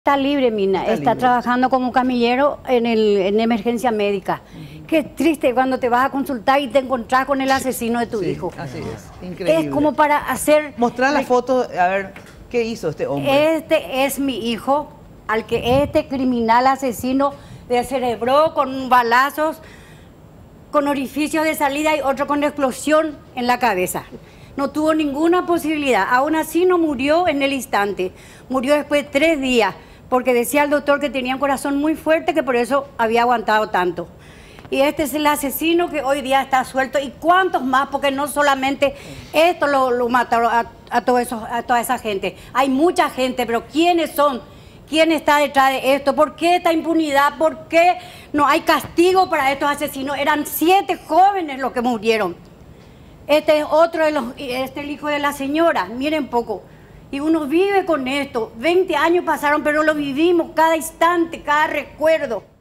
Está libre, Mina. Está Está libre. Trabajando como camillero en emergencia médica. Qué triste cuando te vas a consultar y te encontrás con el asesino de tu Sí, hijo. así es. Increíble. Es como para hacer... Mostrar la foto, a ver, ¿qué hizo este hombre? Este es mi hijo, al que este criminal asesino descerebró con balazos, con orificios de salida y otro con explosión en la cabeza. No tuvo ninguna posibilidad. Aún así no murió en el instante. Murió después de 3 días, porque decía el doctor que tenía un corazón muy fuerte, que por eso había aguantado tanto. Y este es el asesino que hoy día está suelto. ¿Y cuántos más? Porque no solamente esto lo mataron a toda esa gente. Hay mucha gente, pero ¿quiénes son? ¿Quién está detrás de esto? ¿Por qué esta impunidad? ¿Por qué no hay castigo para estos asesinos? Eran 7 jóvenes los que murieron. Este es otro de los, este es el hijo de la señora, miren poco. Y uno vive con esto. 20 años pasaron, pero lo vivimos cada instante, cada recuerdo.